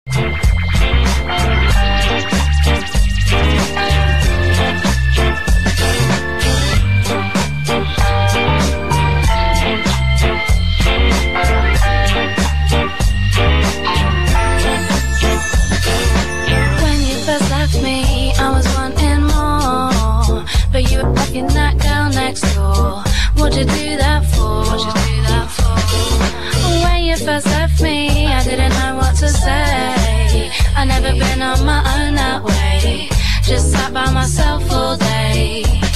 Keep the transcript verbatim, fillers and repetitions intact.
That girl next door, what'd you do that for? What'd you do that for? When you first left me, I didn't know what to say. I never been on my own that way, just sat by myself all day.